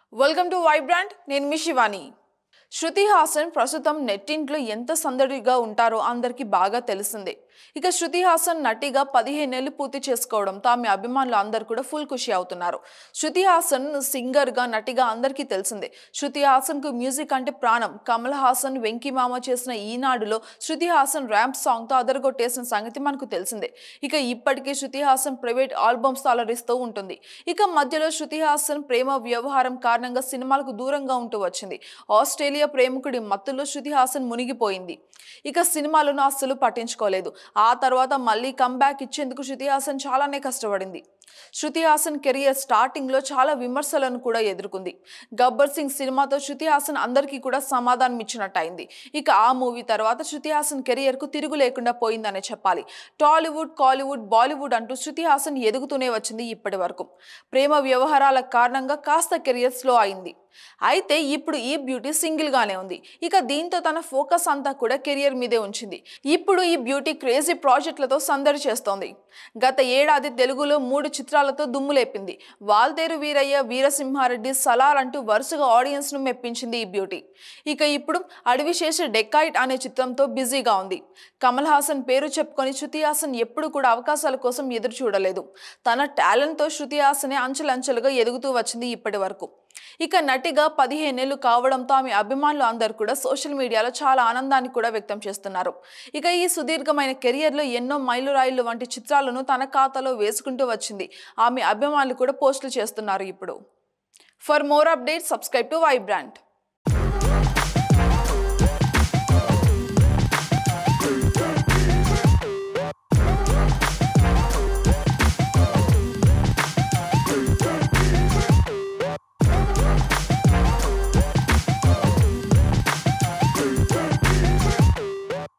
Welcome to Ybrant. నేను మీ శివాని. శృతి హాసన్ ప్రస్తుతం నెట్టింట్లో ఎంత సందడిగా ఉంటారో అందరికీ బాగా తెలిసిందే. ఇక శృతి హాసన్ నటిగా 15 ఏళ్లు పూర్తి చేసుకోవడంతో ఆమె అభిమానులు అందరూ కూడా ఫుల్ ఖుషి అవుతున్నారు. శృతి హాసన్ సింగర్ గా నటిగా అందరికీ తెలిసిందే. శృతి హాసన్ కు మ్యూజిక్ అంటే ప్రాణం. కమల్ హాసన్ వెంకీ మామ చేసిన ఈనాడులో శృతి హాసన్ ర్యాంప్ సాంగ్ తో అదరగొట్టేసిన సంగతి మనకు తెలిసిందే. ఇక ఇప్పటికీ శృతి హాసన్ ప్రైవేట్ ఆల్బమ్స్ అలరిస్తూ ఉంటుంది. ఇక మధ్యలో శృతి హాసన్ ప్రేమ వ్యవహారం కారణంగా సినిమాలకు దూరంగా ఉంటూ వచ్చింది. ఆస్ట్రేలియా ప్రేమికుడి మత్తులో శృతి హాసన్ మునిగిపోయింది. ఇక సినిమాలను అస్సలు పట్టించుకోలేదు. ఆ తర్వాత మళ్ళీ కంబ్యాక్ ఇచ్చేందుకు శృతి హాసన్ చాలానే కష్టపడింది. శృతి హాసన్ కెరియర్ స్టార్టింగ్ లో చాలా విమర్శలను కూడా ఎదుర్కొంది. గబ్బర్ సింగ్ సినిమాతో శృతి హాసన్ అందరికీ కూడా సమాధానం ఇచ్చినట్టయింది. ఇక ఆ మూవీ తర్వాత శృతి హాసన్ కెరియర్ కు తిరుగు లేకుండా పోయిందనే చెప్పాలి. టాలీవుడ్, కాలీవుడ్, బాలీవుడ్ అంటూ శృతి హాసన్ ఎదుగుతూనే వచ్చింది ఇప్పటి వరకు. ప్రేమ వ్యవహారాల కారణంగా కాస్త కెరియర్ స్లో అయింది. అయితే ఇప్పుడు ఈ బ్యూటీ సింగిల్ గానే ఉంది. ఇక దీంతో తన ఫోకస్ అంతా కూడా కెరియర్ మీదే ఉంచింది. ఇప్పుడు ఈ బ్యూటీ క్రేజీ ప్రాజెక్టులతో సందడి చేస్తోంది. గత ఏడాది తెలుగులో 3 చిత్రాలతో దుమ్ము లేపింది. వాల్తేరు వీరయ్య, వీరసింహారెడ్డి, సలార్ అంటూ వరుసగా ఆడియన్స్ ను మెప్పించింది ఈ బ్యూటీ. ఇక ఇప్పుడు అడవిశేష డెకాయిట్ అనే చిత్రంతో బిజీగా ఉంది. కమల్ హాసన్ పేరు చెప్పుకొని శృతి హాసన్ ఎప్పుడు కూడా అవకాశాల కోసం ఎదురు చూడలేదు. తన టాలెంట్ తో శృతి హాసనే అంచెలంచెలుగా ఎదుగుతూ వచ్చింది ఇప్పటి వరకు. ఇక నటిగా 15 ఏళ్లు కావడంతో ఆమె అభిమానులు అందరూ కూడా సోషల్ మీడియాలో చాలా ఆనందాన్ని కూడా వ్యక్తం చేస్తున్నారు. ఇక ఈ సుదీర్ఘమైన కెరియర్ లో ఎన్నో మైలురాయిలు వంటి చిత్రాలను తన ఖాతాలో వేసుకుంటూ వచ్చింది. ఆమె అభిమానులు కూడా పోస్టులు చేస్తున్నారు ఇప్పుడు. For more updates subscribe to Ybrant.